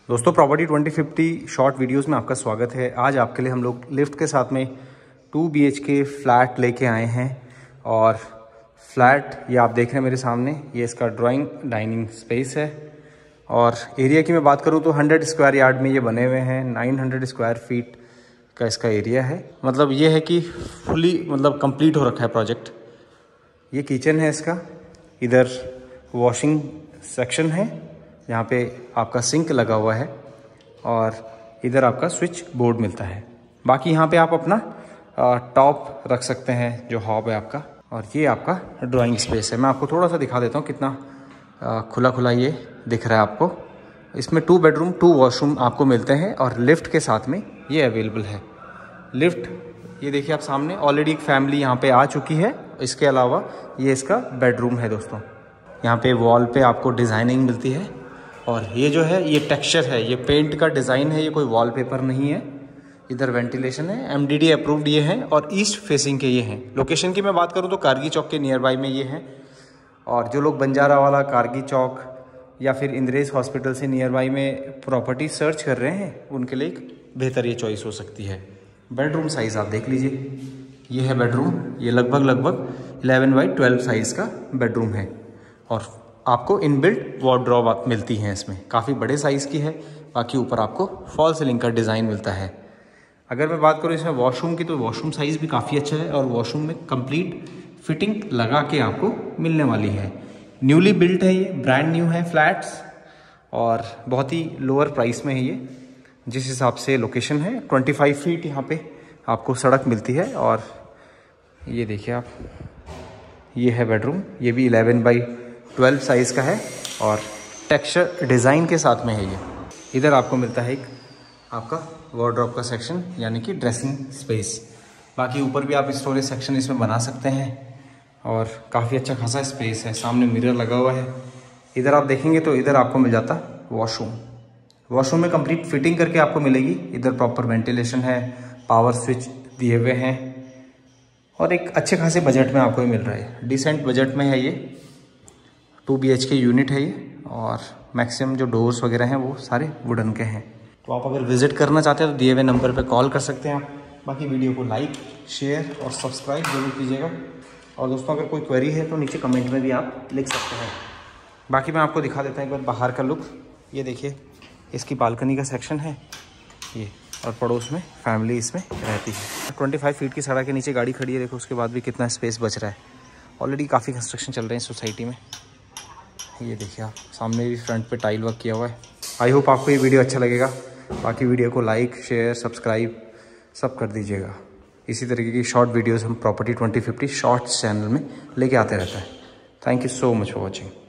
दोस्तों property 2050 short videos में आपका स्वागत है। आज आपके लिए हम लोग लिफ्ट के साथ में 2 BHK फ्लैट लेके आए हैं। और फ्लैट ये आप देख रहे हैं मेरे सामने, ये इसका ड्राइंग डाइनिंग स्पेस है। और एरिया की मैं बात करूं तो 100 स्क्वायर यार्ड में ये बने हुए हैं। 900 स्क्वायर फीट का इसका एरिया है। मतलब ये है कि फुली कंप्लीट हो रखा है प्रोजेक्ट। ये किचन है इसका, इधर वॉशिंग सेक्शन है, यहाँ पे आपका सिंक लगा हुआ है और इधर आपका स्विच बोर्ड मिलता है। बाकी यहाँ पे आप अपना टॉप रख सकते हैं जो हॉब है आपका। और ये आपका ड्राइंग स्पेस है। मैं आपको थोड़ा सा दिखा देता हूँ कितना खुला खुला ये दिख रहा है आपको। इसमें 2 बेडरूम 2 वॉशरूम आपको मिलते हैं और लिफ्ट के साथ में ये अवेलेबल है। लिफ्ट ये देखिए आप सामने, ऑलरेडी एक फैमिली यहाँ पे आ चुकी है। इसके अलावा ये इसका बेडरूम है दोस्तों। यहाँ पे वॉल पे आपको डिज़ाइनिंग मिलती है और ये जो है ये टेक्सचर है, ये पेंट का डिज़ाइन है, ये कोई वॉलपेपर नहीं है। इधर वेंटिलेशन है, MDD अप्रूव्ड ये हैं और ईस्ट फेसिंग के ये हैं। लोकेशन की मैं बात करूँ तो कारगी चौक के नियर बाई में ये हैं। और जो लोग बंजारा वाला, कारगी चौक या फिर इंद्रेज हॉस्पिटल से नियर बाई में प्रॉपर्टी सर्च कर रहे हैं, उनके लिए एक बेहतर ये चॉइस हो सकती है। बेडरूम साइज़ आप देख लीजिए, ये है बेडरूम। ये लगभग 11 बाई 12 साइज़ का बेडरूम है और आपको इनबिल्ट वार्डरोब मिलती हैं इसमें, काफ़ी बड़े साइज़ की है। बाकी ऊपर आपको फॉल सीलिंग का डिज़ाइन मिलता है। अगर मैं बात करूँ इसमें वॉशरूम की, तो वॉशरूम साइज़ भी काफ़ी अच्छा है और वॉशरूम में कंप्लीट फिटिंग लगा के आपको मिलने वाली है। न्यूली बिल्ट है ये, ब्रांड न्यू है फ्लैट्स और बहुत ही लोअर प्राइस में है ये। जिस हिसाब से लोकेशन है 25 फीट यहाँ पे आपको सड़क मिलती है। और ये देखिए आप, ये है बेडरूम, ये भी 11 बाई 12 साइज़ का है और टेक्सचर डिज़ाइन के साथ में है ये। इधर आपको मिलता है एक आपका वार्डरोब का सेक्शन, यानी कि ड्रेसिंग स्पेस। बाकी ऊपर भी आप स्टोरेज सेक्शन इसमें बना सकते हैं और काफ़ी अच्छा खासा स्पेस है। सामने मिरर लगा हुआ है। इधर आप देखेंगे तो इधर आपको मिल जाता वॉशरूम। वॉशरूम में कंप्लीट फिटिंग करके आपको मिलेगी। इधर प्रॉपर वेंटिलेशन है, पावर स्विच दिए हुए हैं और एक अच्छे खासे बजट में आपको ये मिल रहा है। डिसेंट बजट में है ये। 2 BHK यूनिट है ये और मैक्सिमम जो डोर्स वगैरह हैं वो सारे वुडन के हैं। तो आप अगर विजिट करना चाहते हैं तो दिए हुए नंबर पे कॉल कर सकते हैं आप। बाकी वीडियो को लाइक, शेयर और सब्सक्राइब जरूर कीजिएगा। और दोस्तों अगर कोई क्वेरी है तो नीचे कमेंट में भी आप लिख सकते हैं। बाकी मैं आपको दिखा देता हूँ एक बार बाहर का लुक। ये देखिए, इसकी बालकनी का सेक्शन है ये और पड़ोस में फैमिली इसमें रहती है। 25 फीट की सड़क के नीचे गाड़ी खड़ी है। देखो उसके बाद भी कितना स्पेस बच रहा है। ऑलरेडी काफ़ी कंस्ट्रक्शन चल रहे हैं सोसाइटी में। ये देखिए आप सामने भी फ्रंट पे टाइल वर्क किया हुआ है। आई होप आपको ये वीडियो अच्छा लगेगा। बाकी वीडियो को लाइक, शेयर, सब्सक्राइब सब कर दीजिएगा। इसी तरीके की शॉर्ट वीडियोस हम प्रॉपर्टी 2050 शॉर्ट्स चैनल में लेके आते रहता है। Thank you so much for watching.